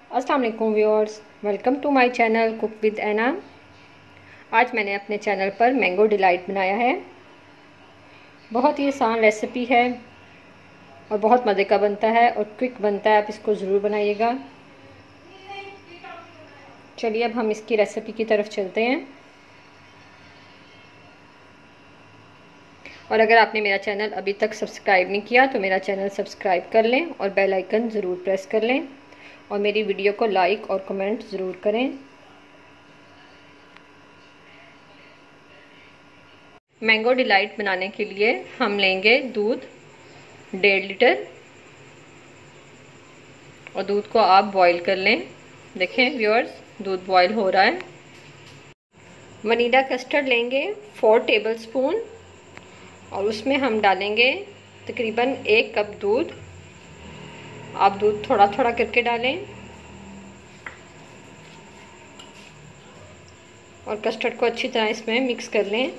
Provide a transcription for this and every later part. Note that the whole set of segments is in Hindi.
अस्सलाम वालेकुम viewers, welcome to my channel cook with Aina. आज मैंने अपने चैनल पर मैंगो डिलाइट बनाया है। बहुत ही आसान रेसिपी है और बहुत मज़े का बनता है और क्विक बनता है। आप इसको ज़रूर बनाइएगा। चलिए अब हम इसकी रेसिपी की तरफ चलते हैं। और अगर आपने मेरा चैनल अभी तक सब्सक्राइब नहीं किया तो मेरा चैनल सब्सक्राइब कर लें और बेल आइकन ज़रूर प्रेस कर लें और मेरी वीडियो को लाइक और कमेंट ज़रूर करें। मैंगो डिलाइट बनाने के लिए हम लेंगे दूध 1.5 लीटर और दूध को आप बॉईल कर लें। देखें व्यूअर्स, दूध बॉईल हो रहा है। वनीला कस्टर्ड लेंगे 4 टेबलस्पून और उसमें हम डालेंगे तकरीबन 1 कप दूध। आप दूध थोड़ा थोड़ा करके डालें और कस्टर्ड को अच्छी तरह इसमें मिक्स कर लें।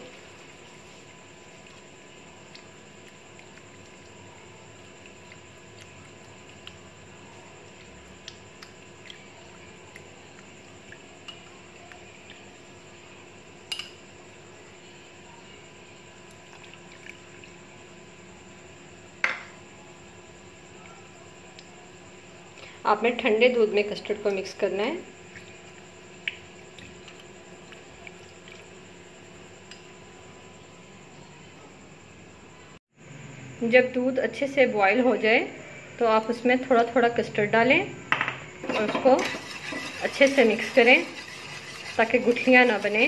आपने ठंडे दूध में कस्टर्ड को मिक्स करना है। जब दूध अच्छे से बॉईल हो जाए तो आप उसमें थोड़ा थोड़ा कस्टर्ड डालें और उसको अच्छे से मिक्स करें ताकि गुठलियाँ ना बने।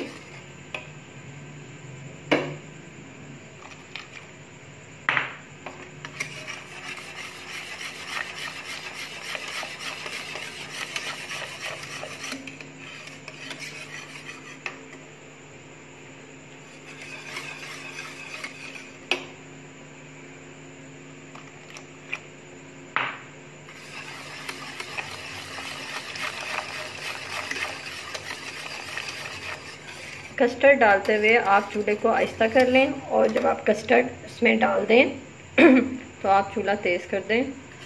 कस्टर्ड डालते हुए आप चूल्हे को आहिस्ता कर लें और जब आप कस्टर्ड इसमें डाल दें तो आप चूल्हा तेज़ कर दें।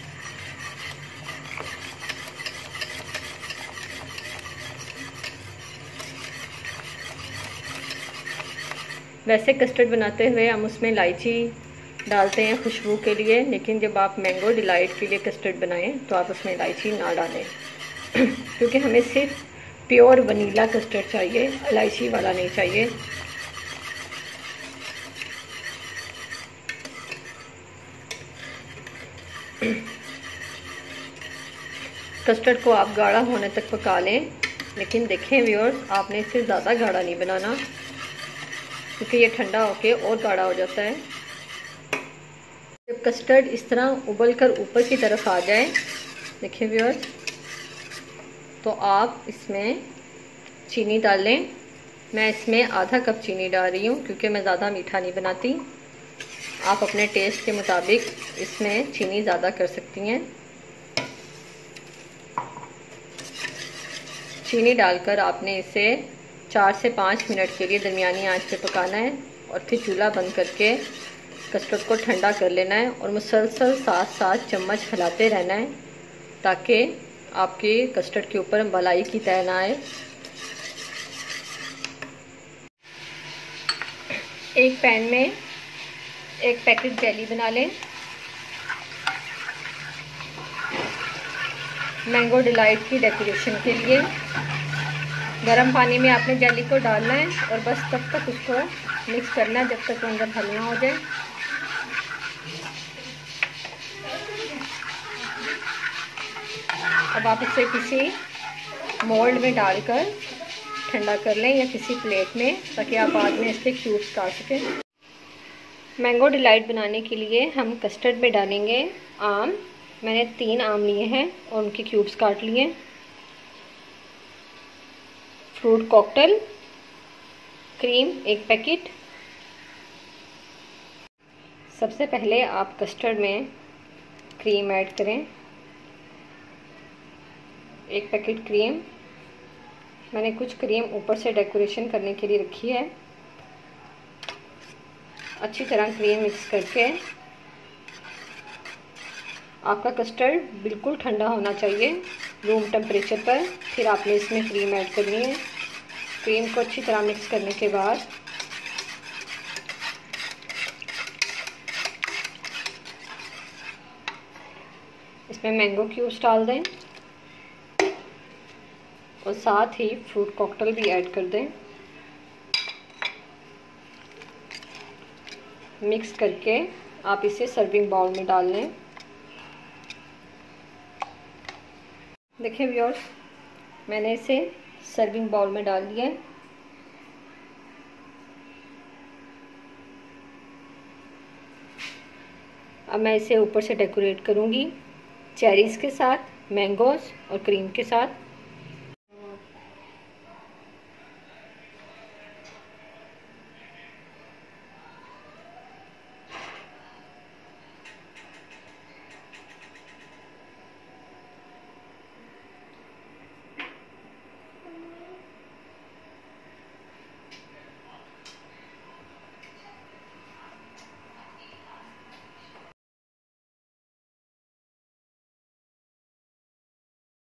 वैसे कस्टर्ड बनाते हुए हम उसमें इलायची डालते हैं खुशबू के लिए, लेकिन जब आप मैंगो डिलाइट के लिए कस्टर्ड बनाएं तो आप उसमें इलायची ना डालें क्योंकि हमें सिर्फ प्योर वनीला कस्टर्ड चाहिए, इलायची वाला नहीं चाहिए। कस्टर्ड को आप गाढ़ा होने तक पका लें, लेकिन देखें व्यूअर्स, आपने इससे ज़्यादा गाढ़ा नहीं बनाना क्योंकि ये ठंडा होके और गाढ़ा हो जाता है। जब कस्टर्ड इस तरह उबल कर ऊपर की तरफ आ जाए, देखें व्यूअर्स, तो आप इसमें चीनी डाल लें। मैं इसमें आधा कप चीनी डाल रही हूँ क्योंकि मैं ज़्यादा मीठा नहीं बनाती। आप अपने टेस्ट के मुताबिक इसमें चीनी ज़्यादा कर सकती हैं। चीनी डालकर आपने इसे 4 से 5 मिनट के लिए दरमियानी आंच पे पकाना है और फिर चूल्हा बंद करके कस्टर्ड को ठंडा कर लेना है और मुसलसल साथ साथ चम्मच हिलाते रहना है ताकि आपके कस्टर्ड के ऊपर मलाई की तह ना आए। एक पैन में 1 पैकेट जेली बना लें। मैंगो डिलाइट की डेकोरेशन के लिए गर्म पानी में आपने जेली को डालना है और बस तब तक उसको मिक्स करना है जब तक वो अंदर हल ना हो जाए। अब आप इसे किसी मोल्ड में डालकर ठंडा कर लें या किसी प्लेट में ताकि आप बाद में इसके क्यूब्स काट सकें। मैंगो डिलाइट बनाने के लिए हम कस्टर्ड में डालेंगे आम। मैंने 3 आम लिए हैं और उनके क्यूब्स काट लिए। Fruit cocktail cream 1 packet. सबसे पहले आप कस्टर्ड में क्रीम ऐड करें। 1 पैकेट क्रीम। मैंने कुछ क्रीम ऊपर से डेकोरेशन करने के लिए रखी है। अच्छी तरह क्रीम मिक्स करके आपका कस्टर्ड बिल्कुल ठंडा होना चाहिए, रूम टेम्परेचर पर। फिर आपने इसमें क्रीम ऐड करनी है। क्रीम को अच्छी तरह मिक्स करने के बाद इसमें मैंगो क्यूब्स डाल दें और साथ ही फ्रूट कॉकटेल भी ऐड कर दें। मिक्स करके आप इसे सर्विंग बाउल में डाल लें। देखिए व्यूअर्स, मैंने इसे सर्विंग बाउल में डाल दिया है। अब मैं इसे ऊपर से डेकोरेट करूँगी चेरीज़ के साथ, मैंगोज़ और क्रीम के साथ।